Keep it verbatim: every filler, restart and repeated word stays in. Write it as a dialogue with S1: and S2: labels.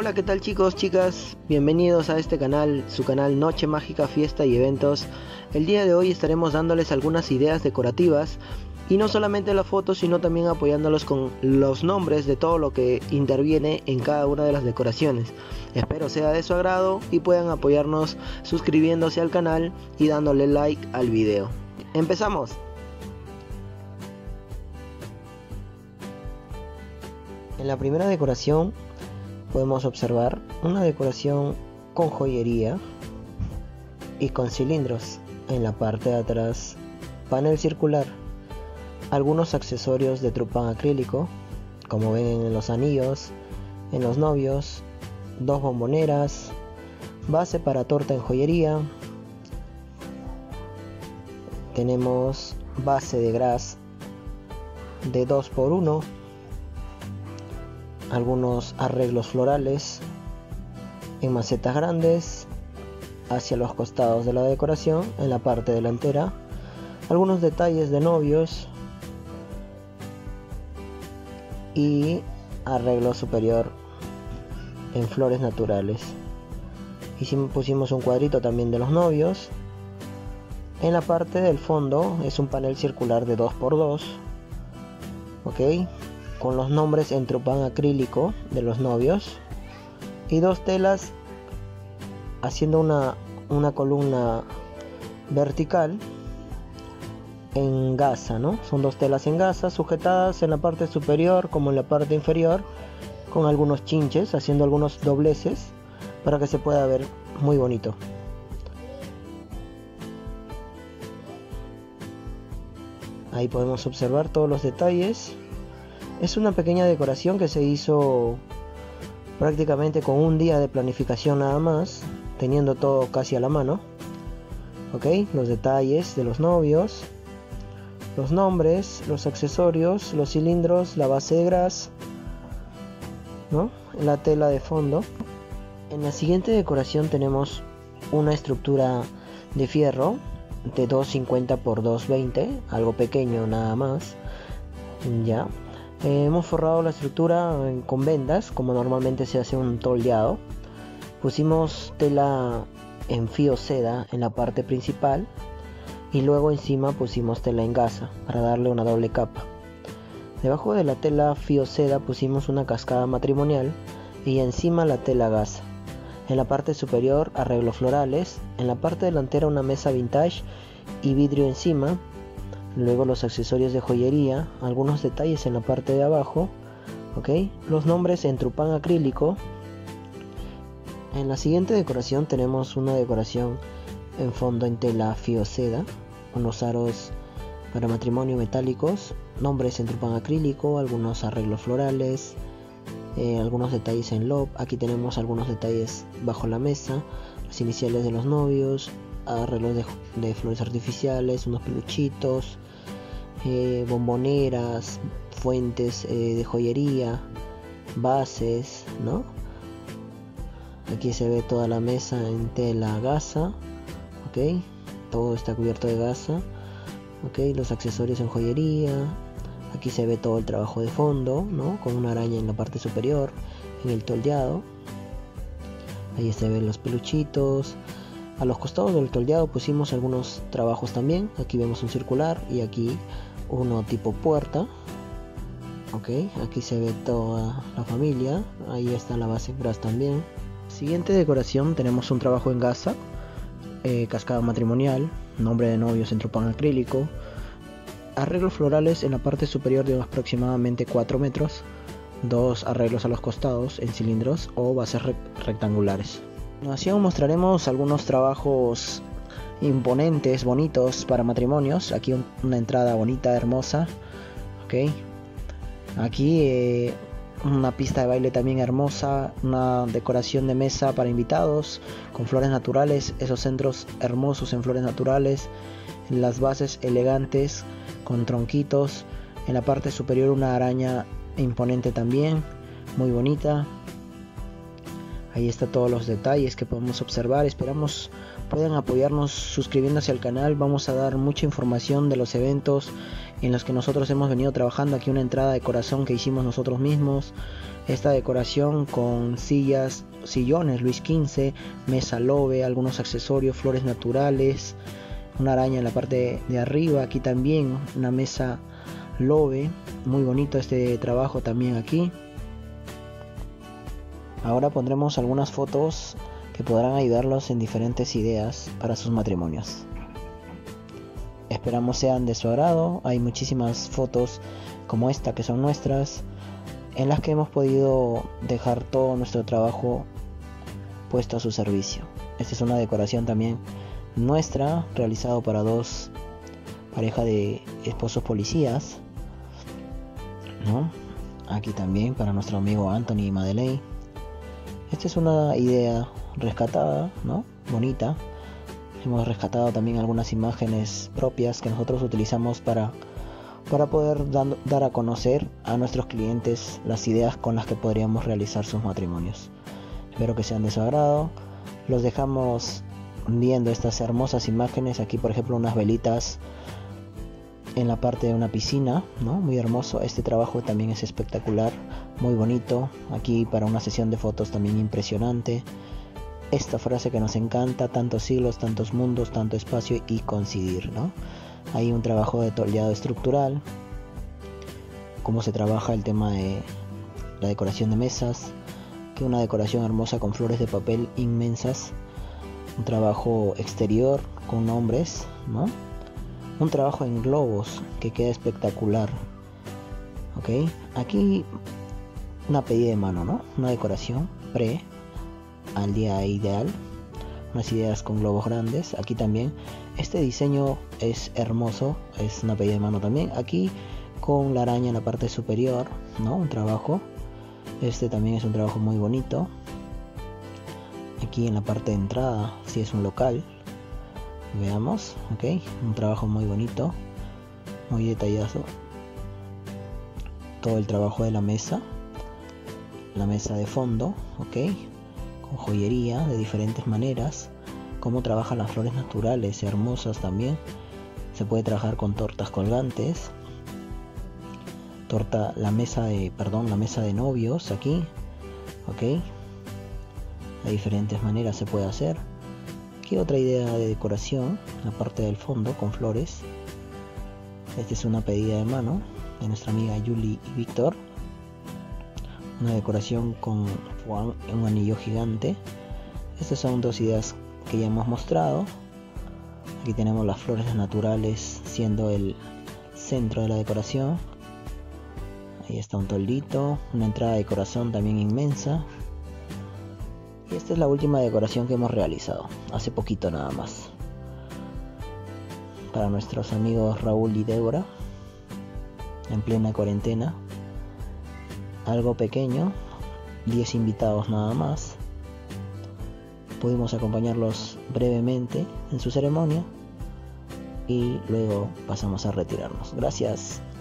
S1: Hola, ¿qué tal chicos, chicas? Bienvenidos a este canal, su canal Noche Mágica, Fiesta y Eventos. El día de hoy estaremos dándoles algunas ideas decorativas y no solamente la foto, sino también apoyándolos con los nombres de todo lo que interviene en cada una de las decoraciones. Espero sea de su agrado y puedan apoyarnos suscribiéndose al canal y dándole like al video. ¡Empezamos! En la primera decoración podemos observar una decoración con joyería y con cilindros. En la parte de atrás, panel circular, algunos accesorios de trupán acrílico, como ven en los anillos, en los novios, dos bomboneras, base para torta en joyería, tenemos base de gras de dos por uno, algunos arreglos florales en macetas grandes hacia los costados de la decoración. En la parte delantera, algunos detalles de novios y arreglo superior en flores naturales. Y pusimos un cuadrito también de los novios. En la parte del fondo es un panel circular de dos por dos, ok, con los nombres en trupán acrílico de los novios y dos telas haciendo una, una columna vertical en gasa, ¿no? Son dos telas en gasa sujetadas en la parte superior como en la parte inferior con algunos chinches, haciendo algunos dobleces para que se pueda ver muy bonito. Ahí podemos observar todos los detalles. Es una pequeña decoración que se hizo prácticamente con un día de planificación nada más, teniendo todo casi a la mano. Ok, los detalles de los novios, los nombres, los accesorios, los cilindros, la base de gras, ¿no? La tela de fondo. En la siguiente decoración tenemos una estructura de fierro de dos cincuenta por dos veinte, algo pequeño nada más, ya. Eh, hemos forrado la estructura con vendas, como normalmente se hace un toldeado. Pusimos tela en fío seda en la parte principal y luego encima pusimos tela en gasa para darle una doble capa. Debajo de la tela fío seda pusimos una cascada matrimonial y encima la tela gasa. En la parte superior arreglos florales, en la parte delantera una mesa vintage y vidrio encima. Luego los accesorios de joyería, algunos detalles en la parte de abajo, ok, los nombres en trupán acrílico. En la siguiente decoración tenemos una decoración en fondo en tela fío seda, unos aros para matrimonio metálicos, nombres en trupán acrílico, algunos arreglos florales, eh, algunos detalles en lob. Aquí tenemos algunos detalles bajo la mesa, las iniciales de los novios, arreglos de, de flores artificiales, unos peluchitos, eh, bomboneras, fuentes eh, de joyería, bases, ¿no? Aquí se ve toda la mesa en tela gasa, ok, todo está cubierto de gasa, ok, los accesorios en joyería. Aquí se ve todo el trabajo de fondo, ¿no? Con una araña en la parte superior, en el toldeado. Ahí se ven los peluchitos. A los costados del toldeado pusimos algunos trabajos también. Aquí vemos un circular y aquí uno tipo puerta. Ok, aquí se ve toda la familia. Ahí está la base gras también. Siguiente decoración tenemos un trabajo en gasa, eh, cascada matrimonial, nombre de novios en trupán acrílico, arreglos florales en la parte superior de aproximadamente cuatro metros, dos arreglos a los costados en cilindros o bases re rectangulares. A continuación mostraremos algunos trabajos imponentes, bonitos para matrimonios. Aquí un, una entrada bonita, hermosa, ok. Aquí eh, una pista de baile también hermosa, una decoración de mesa para invitados con flores naturales, esos centros hermosos en flores naturales, las bases elegantes con tronquitos, en la parte superior una araña imponente también, muy bonita. Ahí está todos los detalles que podemos observar. Esperamos puedan apoyarnos suscribiéndose al canal. Vamos a dar mucha información de los eventos en los que nosotros hemos venido trabajando. Aquí una entrada de corazón que hicimos nosotros mismos, esta decoración con sillas, sillones Luis quince, mesa Lobe, algunos accesorios, flores naturales, una araña en la parte de arriba, aquí también una mesa Lobe, muy bonito este trabajo también aquí. Ahora pondremos algunas fotos que podrán ayudarlos en diferentes ideas para sus matrimonios. Esperamos sean de su agrado. Hay muchísimas fotos como esta que son nuestras, en las que hemos podido dejar todo nuestro trabajo puesto a su servicio. Esta es una decoración también nuestra, realizado para dos parejas de esposos policías, ¿no? Aquí también para nuestro amigo Anthony y Madeleine. Esta es una idea rescatada, ¿no? Bonita. Hemos rescatado también algunas imágenes propias que nosotros utilizamos para, para poder dan, dar a conocer a nuestros clientes las ideas con las que podríamos realizar sus matrimonios. Espero que sean de su agrado. Los dejamos viendo estas hermosas imágenes. Aquí, por ejemplo, unas velitas en la parte de una piscina, ¿no? Muy hermoso. Este trabajo también es espectacular, muy bonito. Aquí para una sesión de fotos también impresionante. Esta frase que nos encanta: tantos siglos, tantos mundos, tanto espacio y coincidir, ¿no? Hay un trabajo de toleado estructural, cómo se trabaja el tema de la decoración de mesas, que una decoración hermosa con flores de papel inmensas, un trabajo exterior con nombres, ¿no? Un trabajo en globos que queda espectacular, ok. Aquí una pedida de mano, ¿no? Una decoración pre al día ideal, unas ideas con globos grandes. Aquí también este diseño es hermoso, es una pedida de mano también. Aquí con la araña en la parte superior, ¿no? Un trabajo, este también es un trabajo muy bonito. Aquí en la parte de entrada, si es un local, veamos, ok, un trabajo muy bonito, muy detallado. Todo el trabajo de la mesa, la mesa de fondo, ok, con joyería de diferentes maneras. Cómo trabajan las flores naturales, hermosas también. Se puede trabajar con tortas colgantes. Torta, la mesa de, perdón, la mesa de novios aquí, ok. De diferentes maneras se puede hacer. Aquí otra idea de decoración, la parte del fondo con flores. Esta es una pedida de mano de nuestra amiga Julie y Víctor. Una decoración con un anillo gigante. Estas son dos ideas que ya hemos mostrado. Aquí tenemos las flores naturales siendo el centro de la decoración. Ahí está un toldito, una entrada de corazón también inmensa. Y esta es la última decoración que hemos realizado, hace poquito nada más. Para nuestros amigos Raúl y Débora, en plena cuarentena. Algo pequeño, diez invitados nada más. Pudimos acompañarlos brevemente en su ceremonia y luego pasamos a retirarnos. Gracias.